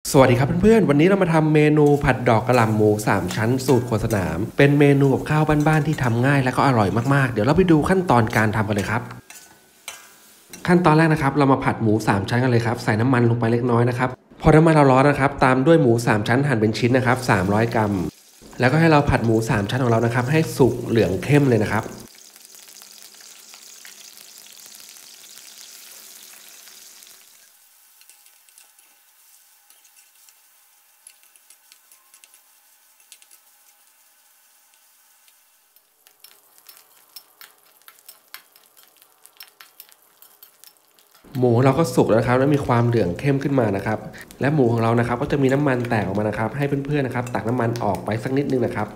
สวัสดีครับเพื่อนๆวันนี้เรามาทำเมนูผัดดอกกระหล่ำหมู3ชั้นสูตรครัวสนามเป็นเมนูกับข้าวบ้านๆที่ทำง่ายและก็อร่อยมากๆเดี๋ยวเราไปดูขั้นตอนการทำกันเลยครับขั้นตอนแรกนะครับเรามาผัดหมู3ชั้นกันเลยครับใส่น้ำมันลงไปเล็กน้อยนะครับพอน้ำมันเราร้อนนะครับตามด้วยหมู3ชั้นหั่นเป็นชิ้นนะครับ300 กรัมแล้วก็ให้เราผัดหมู3ชั้นของเรานะครับให้สุกเหลืองเข้มเลยนะครับหมูเราก็สุกแล้วครับแล้วมีความเหลืองเข้มขึ้นมานะครับและหมูของเรานะครับก็จะมีน้ำมันแตกออกมานะครับให้เพื่อนๆนะครับตักน้ำมันออกไปสักนิดนึงนะครับ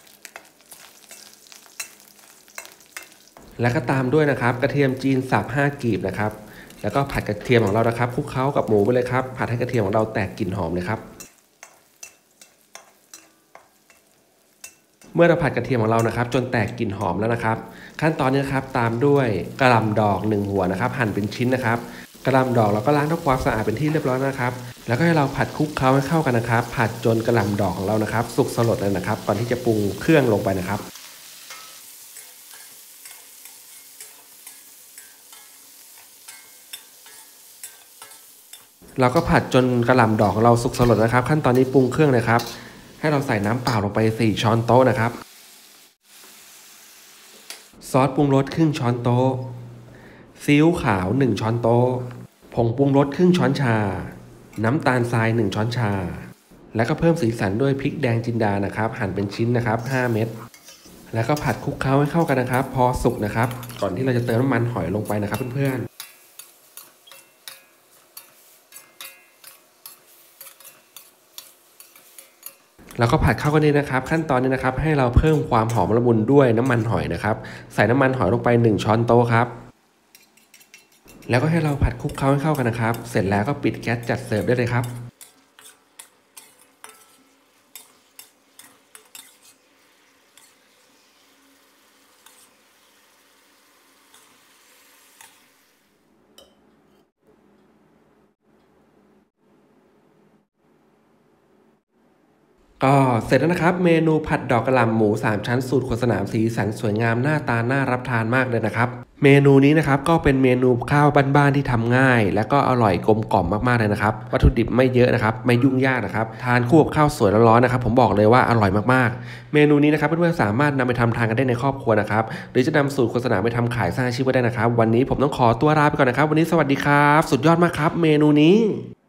แล้วก็ตามด้วยนะครับกระเทียมจีนสับ5 กีบนะครับแล้วก็ผัดกระเทียมของเรานะครับคลุกเคล้ากับหมูไปเลยครับผัดให้กระเทียมของเราแตกกลิ่นหอมเลยครับเมื่อเราผัดกระเทียมของเรานะครับจนแตกกลิ่นหอมแล้วนะครับขั้นตอนนี้นะครับตามด้วยกระหล่ำดอก1 หัวนะครับหั่นเป็นชิ้นนะครับกระหล่ำดอกเราก็ล้างทำความสะอาดเป็นที่เรียบร้อยนะครับแล้วก็ให้เราผัดคลุกเคล้าให้เข้ากันนะครับผัดจนกระหล่ำดอกของเรานะครับสุกสลดเลยนะครับก่อนที่จะปรุงเครื่องลงไปนะครับเราก็ผัดจนกระหล่ำดอกของเราสุกสลดนะครับขั้นตอนนี้ปรุงเครื่องเลยครับให้เราใส่น้ำเปล่าลงไป4 ช้อนโต๊ะนะครับซอสปรุงรสครึ่งช้อนโต๊ะซีอิ๊วขาว1 ช้อนโต๊ะผงปรุงรสครึ่งช้อนชาน้ำตาลทราย1 ช้อนชาแล้วก็เพิ่มสีสันด้วยพริกแดงจินดานะครับหั่นเป็นชิ้นนะครับ5 เม็ดแล้วก็ผัดคลุกเคล้าให้เข้ากันนะครับพอสุกนะครับก่อนที่เราจะเติมน้ำมันหอยลงไปนะครับเพื่อนๆแล้วก็ผัดเข้ากันนี้นะครับขั้นตอนนี้นะครับให้เราเพิ่มความหอมละมุนด้วยน้ำมันหอยนะครับใส่น้ำมันหอยลงไป1 ช้อนโต๊ะครับแล้วก็ให้เราผัดคลุกเคล้าให้เข้ากันนะครับเสร็จแล้วก็ปิดแก๊สจัดเสิร์ฟได้เลยครับก็เสร็จแล้วนะครับเมนูผัดดอกกระหล่ำหมู3ชั้นสูตรครัวสนามสีสันสวยงามหน้าตาน่ารับทานมากเลยนะครับเมนูนี้นะครับก็เป็นเมนูข้าวบ้านๆที่ทำง่ายและก็อร่อยกลมกล่อมมากๆเลยนะครับวัตถุดิบไม่เยอะนะครับไม่ยุ่งยากนะครับทานคู่กับข้าวสวยร้อนๆนะครับผมบอกเลยว่าอร่อยมากๆเมนูนี้นะครับเพื่อนๆสามารถนำไปทำทานกันได้ในครอบครัวนะครับหรือจะนำสูตรโฆษณาไปทำขายสร้างอาชีพก็ได้นะครับวันนี้ผมต้องขอตัวลาไปก่อนนะครับวันนี้สวัสดีครับสุดยอดมากครับเมนูนี้